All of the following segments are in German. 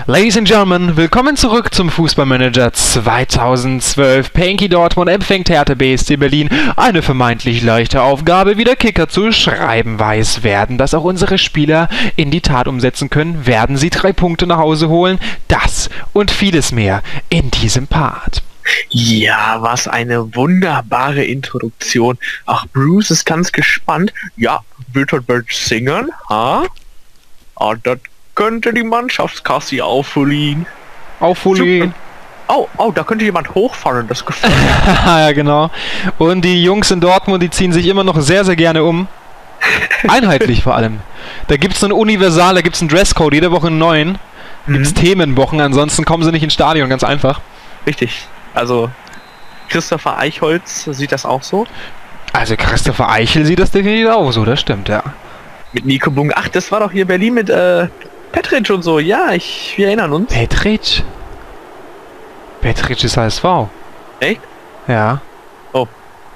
Ladies and Gentlemen, willkommen zurück zum Fußballmanager 2012. Panky Dortmund empfängt Hertha BSC Berlin. Eine vermeintlich leichte Aufgabe, wie der Kicker zu schreiben weiß. Werden das auch unsere Spieler in die Tat umsetzen können? Werden sie 3 Punkte nach Hause holen? Das und vieles mehr in diesem Part. Ja, was eine wunderbare Introduktion. Ach, Bruce ist ganz gespannt. Ja, wird er bald singen? Ha? Ah, das könnte die Mannschaftskasse auffüllen. Auffüllen. Oh, da könnte jemand hochfahren, das gefällt mir. Ja, genau. Und die Jungs in Dortmund, die ziehen sich immer noch sehr, sehr gerne um. Einheitlich vor allem. Da gibt es einen Universal, da gibt es einen Dresscode, jede Woche einen neuen. Gibt es Themenwochen, ansonsten kommen sie nicht ins Stadion, ganz einfach. Richtig. Also, Christopher Eichholz sieht das auch so. Also Christopher Eichel sieht das definitiv auch so, das stimmt, ja. Mit Nico Bung. Ach, das war doch hier Berlin mit Petric und so. Ja, wir erinnern uns. Petric ist HSV. Echt? Ja. Oh.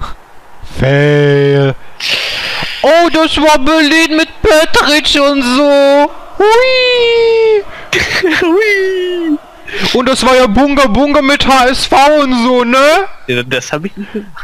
Fail. Oh, das war Berlin mit Petric und so. Hui. Hui. Und das war ja Bunga mit HSV und so, ne? Ja, das habe ich nicht gemacht.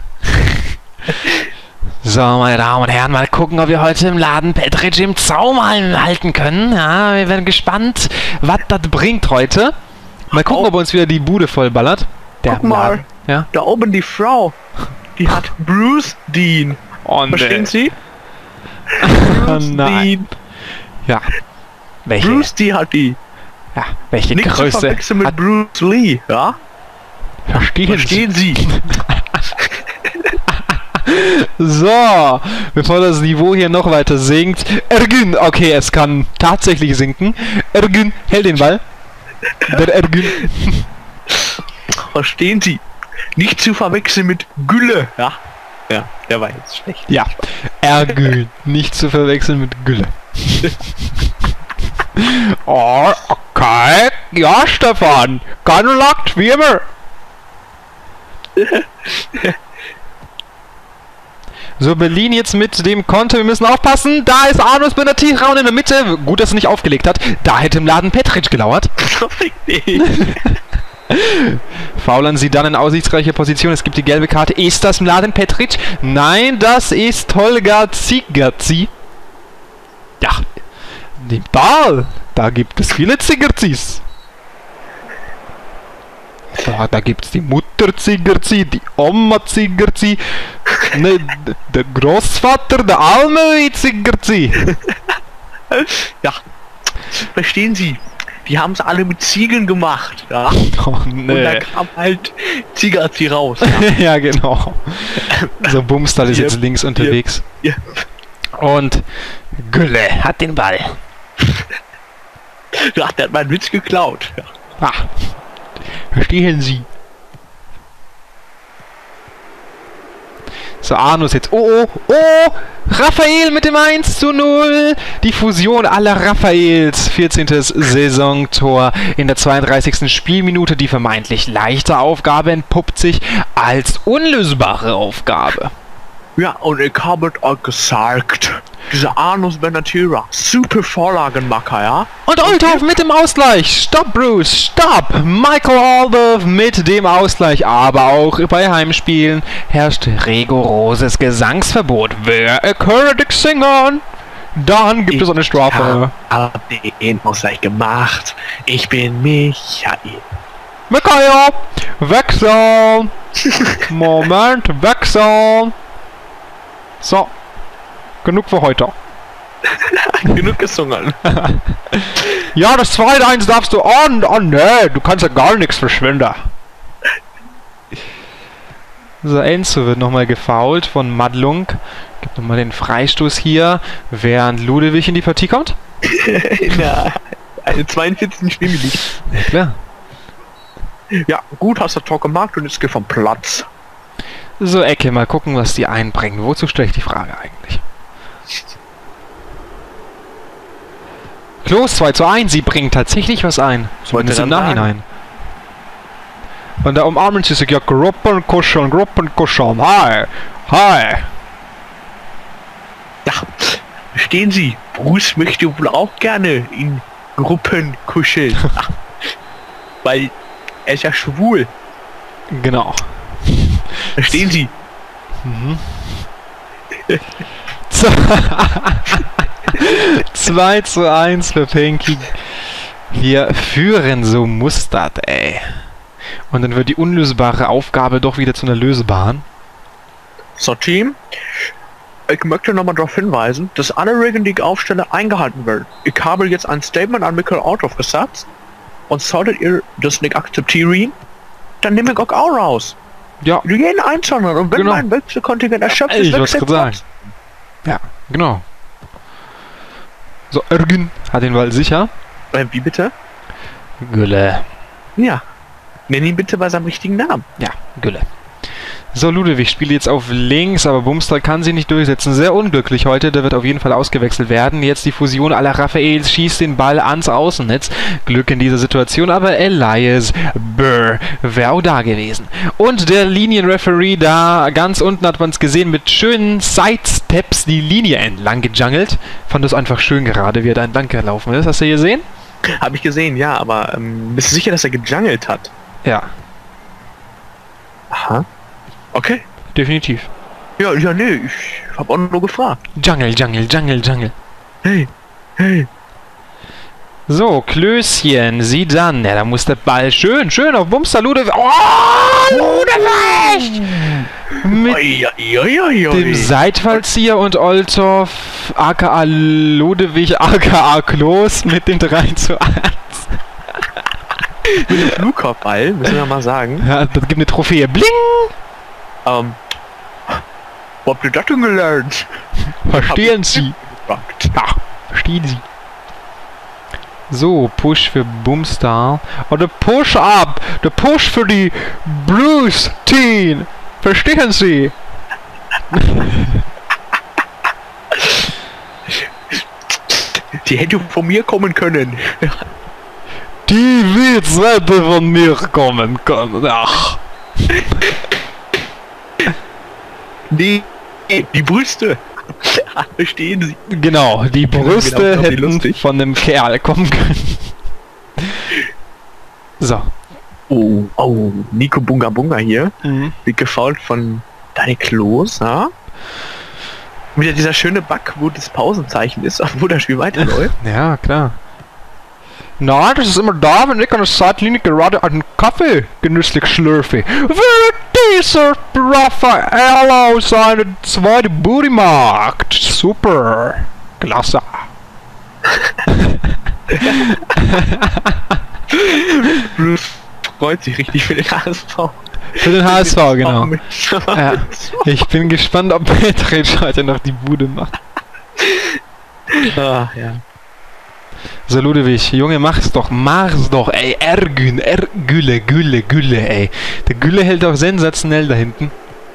So, meine Damen und Herren, mal gucken, ob wir heute im Laden Petric im Zaum halten können. Ja, wir werden gespannt, was das bringt heute. Mal gucken, ob uns wieder die Bude vollballert. Guck mal, ja? da oben die Frau, die hat Bruce Dean. Oh, Verstehen Sie? Bruce Dean. Ja. Welche? Bruce Dean hat die. Ja, welche Nicht Größe? zu verwechseln mit Bruce Lee, ja? Verstehen Sie? So, bevor das Niveau hier noch weiter sinkt. Ergün, okay, es kann tatsächlich sinken. Ergün, hält den Ball. Der Ergün. Verstehen Sie? Nicht zu verwechseln mit Gülle, ja? Ja, der war jetzt schlecht. Ja, Ergün, nicht zu verwechseln mit Gülle. Oh, okay. Ja, Stefan, gelangt, wie immer. So, Berlin jetzt mit dem Konter. Wir müssen aufpassen. Da ist Arnus Benatir in der Mitte. Gut, dass er nicht aufgelegt hat. Da hätte im Laden Petric gelauert. Faulern sie dann in aussichtsreicher Position. Es gibt die gelbe Karte. Ist das im Laden Petric? Nein, das ist Holger Zigerzi. Ja, den Ball. Da gibt es viele Zigerzis. Ja, da gibt es die Mutter Zigerzi, die Oma Zigerzi, ne, der Großvater, der Almöhi Zigerzi. Ja, verstehen Sie? Die haben es alle mit Ziegeln gemacht, ja? Oh, nee. Und da kam halt Zigerzi raus. Ja, genau. So, Bumstall ist jetzt links unterwegs. Ja. Und Gülle hat den Ball. Ja, der hat meinen Witz geklaut. Ja. Ah. Verstehen Sie? So, Arnus jetzt. Oh! Raphael mit dem 1:0. Die Fusion aller Raphaels. 14. Saisontor in der 32. Spielminute. Die vermeintlich leichte Aufgabe entpuppt sich als unlösbare Aufgabe. Ja, und ich habe auch gesagt, dieser Arnus Benatir, super Vorlagenmacher, ja? Und Olthoff mit dem Ausgleich. Stopp, Bruce, stopp! Michael Olthoff mit dem Ausgleich. Aber auch bei Heimspielen herrscht rigoroses Gesangsverbot. Wer erkördigt singen? Dann gibt es eine Strafe. Aber den Ausgleich gemacht. Ich bin Michael. Michael, wechseln! Moment, wechseln! So, genug für heute. Genug gesungen. Ja, das 2:1 darfst du. Oh nee, du kannst ja gar nichts verschwinden. So, Enzo wird nochmal gefoult von Madlung. Gibt nochmal den Freistoß hier, während Ludewig in die Partie kommt. Ja, eine 42. Spielminute. Ja, klar. Ja, gut, hast du Tor gemacht und jetzt geh vom Platz. So, Ecke, mal gucken, was die einbringen. Wozu stelle ich die Frage eigentlich? Klos 2:1, sie bringen tatsächlich was ein. Zumindest im Nachhinein. Und da umarmen sie sich ja Gruppenkuscheln. Hi! Hi! Ja, verstehen Sie, Bruce möchte wohl auch gerne in Gruppen kuscheln. Ach, Weil er ist ja schwul. Genau. Verstehen Sie? Mhm. 2:1 für Penky. Wir führen, so muss das, ey. Und dann wird die unlösbare Aufgabe doch wieder zu einer lösbaren. So, Team. Ich möchte nochmal darauf hinweisen, dass alle Regeln, die ich aufstelle, eingehalten werden. Ich habe jetzt ein Statement an Michael Outhoff gesetzt. Und solltet ihr das nicht akzeptieren, dann nehme ich euch auch raus. Ja, Jeden Einzelnen. Und wenn Genau. mein Wechselkontingent erschöpft ist, ich wollte wechselt gerade sagen. Ja, genau. So, Ergün hat den Ball sicher. Wie bitte? Gülle. Ja. Nenn ihn bitte bei seinem richtigen Namen. Ja, Gülle. So, Ludewig spielt jetzt auf links, aber Bumster kann sich nicht durchsetzen. Sehr unglücklich heute, der wird auf jeden Fall ausgewechselt werden. Jetzt die Fusion à la Raphael schießt den Ball ans Außennetz. Glück in dieser Situation, aber Elias Burr wäre auch da gewesen. Und der Linienreferee da ganz unten hat man es gesehen, mit schönen Sidesteps die Linie entlang gejungelt. Fand das einfach schön gerade, wie er da entlang gelaufen ist. Hast du gesehen? Habe ich gesehen, ja, aber bist du sicher, dass er gejungelt hat? Ja, Aha. Okay. definitiv. Ja, nee, ich hab auch nur gefragt. Jungle, Jungle, Jungle, Jungle. Hey. So, Klößchen, sieh dann. Ja, da muss der Ball schön auf Bumster Ludewig. Oh, Ludewig! Mit dem Seitfallzieher und Olthoff, aka Ludewig, aka Kloß mit dem 3:1. Mit dem Flugkopfball, müssen wir mal sagen. Ja, das gibt eine Trophäe. Bling! Wo habt ihr das denn gelernt? Verstehen Sie? Gefragt. Ja, verstehen Sie. So, Push für Bumstar. Oder Push-Up. Der Push für die Bruce Teen. Verstehen Sie? Die hätte von mir kommen können. Die Witz hätte von mir kommen können. Ach. Nee, die Brüste. Verstehen Sie? Genau, die Brüste Genau, hätten lustig. von einem Kerl kommen können. So. Oh, Nico Bunga Bunga hier. Mhm. Wird gefault von Daniel Kloß, ja? Wieder dieser schöne Bug, wo das Pausenzeichen ist, obwohl das Spiel weiterläuft. Ja, klar. Nein, das ist immer da, wenn ich an der Seitlinie gerade einen Kaffee genüsslich schlürfe. Während dieser Raffaello seine zweite Bude macht. Super. Klasse. Bruce freut sich richtig für den HSV. Für den HSV, genau. Ja. Ich bin gespannt, ob Petric heute noch die Bude macht. Ah, ja. So, Ludewig, Junge, mach's doch, ey, Ergün, Gülle, ey. Der Gülle hält auch sensationell da hinten.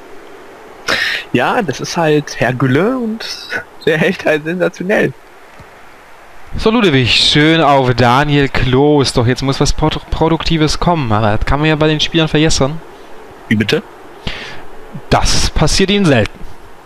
Ja, das ist halt Herr Gülle und der hält halt sensationell. So, Ludewig, schön auf Daniel Kloß, doch jetzt muss was Produktives kommen, aber das kann man ja bei den Spielern vergessen. Wie bitte? Das passiert ihnen selten.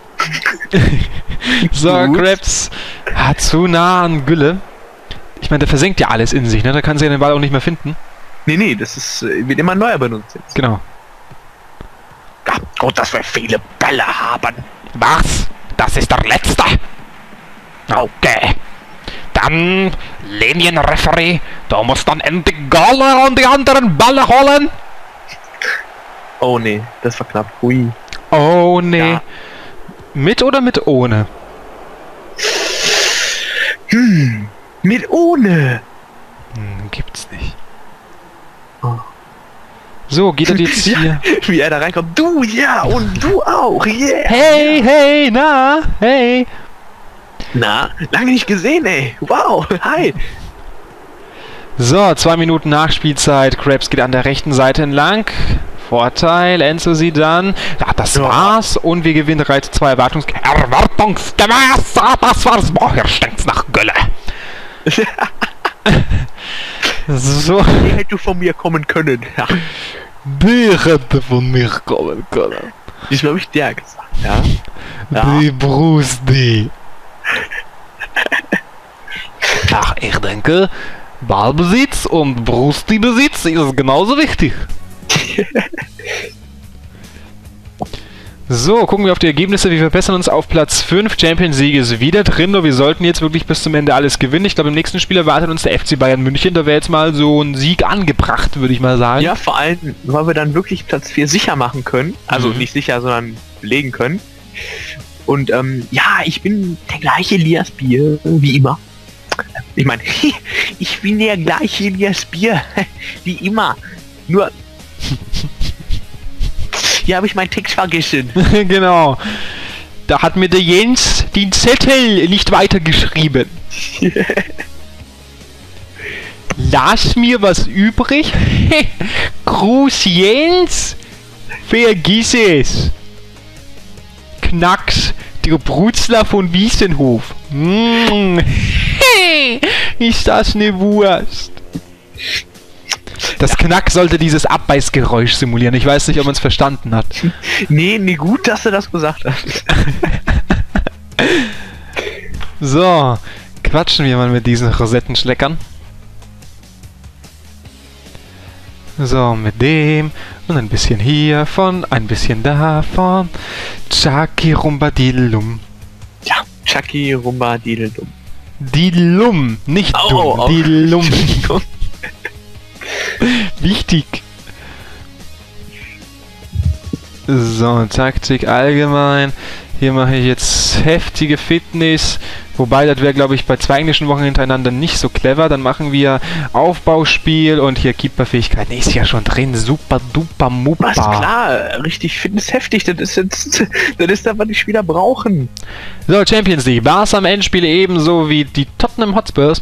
So, Gut. Krebs hat zu nah an Gülle. Ich meine, der versenkt ja alles in sich, ne? Da kann sie ja den Ball auch nicht mehr finden. Nee, das ist, wird immer neuer benutzt jetzt. Genau. Ja, gut, dass wir viele Bälle haben. Was? Das ist der letzte? Okay. Dann, Linienreferee, du musst dann endlich Golle und die anderen Bälle holen. Oh nee, das war knapp. Hui. Oh nee. Ja. Mit oder mit ohne? Mit ohne. Gibt's nicht. Oh. So, geht er jetzt Ja, hier? wie er da reinkommt. Du, ja, und du auch, yeah. Hey, na, hey. Na, lange nicht gesehen, ey. Wow, hi. So, 2 Minuten Nachspielzeit. Krebs geht an der rechten Seite entlang. Vorteil, Enzo sieht dann. Ja, das war's. Und wir gewinnen 3:2 erwartungsgemäß. Das war's. Boah, hier stinkt's nach Gülle. So. Die hätte von mir kommen können. Ja. Die hätte von mir kommen können. Das glaube ich der gesagt, ja. Die Bruce, die. Ach, ich denke, Ballbesitz und Brustbesitz ist genauso wichtig. So, gucken wir auf die Ergebnisse. Wir verbessern uns auf Platz 5. Champions League ist wieder drin. Nur wir sollten jetzt wirklich bis zum Ende alles gewinnen. Ich glaube, im nächsten Spiel erwartet uns der FC Bayern München. Da wäre jetzt mal so ein Sieg angebracht, würde ich mal sagen. Ja, vor allem, weil wir dann wirklich Platz 4 sicher machen können. Also nicht sicher, sondern belegen können. Und ja, ich bin der gleiche Elias Bier, wie immer. Ich meine, ich bin der gleiche Elias Bier, wie immer. Nur... Hier habe ich meinen Text vergessen. Genau. Da hat mir der Jens den Zettel nicht weitergeschrieben. Lass mir was übrig. Gruß Jens. Vergiss es. Knacks. Der Brutzler von Wiesenhof. Ist das ne Wurst? Das Knack sollte dieses Abbeißgeräusch simulieren. Ich weiß nicht, ob man es verstanden hat. Nee, gut, dass du das gesagt hast. So, quatschen wir mal mit diesen Rosettenschleckern. So, mit dem und ein bisschen hiervon, ein bisschen davon. Chaki rumba didelum. Ja, Chaki rumba didelum. Didelum, nicht dumm, didelum. Wichtig. So, Taktik allgemein. Hier mache ich jetzt heftige Fitness. Wobei, das wäre, glaube ich, bei 2 englischen Wochen hintereinander nicht so clever. Dann machen wir Aufbauspiel und hier Keeperfähigkeit. Nee, ist ja schon drin. Super duper muppa. Was, klar, richtig Fitness heftig. Das ist jetzt, das ist das, was die Spieler brauchen. So, Champions League. Barca am Endspiel ebenso wie die Tottenham Hotspurs.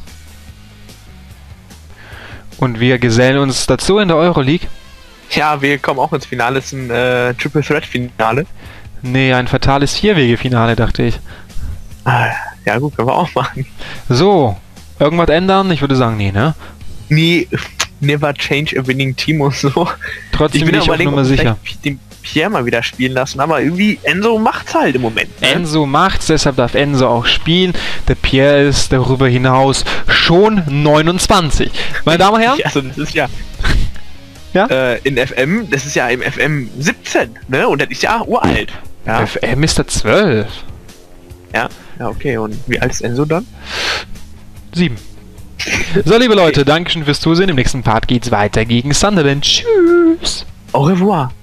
Und wir gesellen uns dazu in der Euroleague. Ja, wir kommen auch ins Finale. Das ist ein Triple Threat Finale. Nee, ein fatales 4-Wege-Finale, dachte ich. Ja gut, können wir auch machen. So, irgendwas ändern? Ich würde sagen, nee, ne? Nee, never change a winning team und so. Trotzdem bin ich auf Nummer sicher. Den Pierre mal wieder spielen lassen, aber irgendwie Enzo macht's halt im Moment. Ne? Enzo macht's, deshalb darf Enzo auch spielen. Der Pierre ist darüber hinaus schon 29. Meine Damen und Herren? Also das ist ja... Ja? In FM, das ist ja im FM 17, ne? Und das ist ja uralt. Ja. FM ist der 12. Ja, okay. Und wie alt ist Enzo dann? 7. So, liebe Leute, Dankeschön fürs Zusehen. Im nächsten Part geht's weiter gegen Sunderland. Tschüss. Au revoir.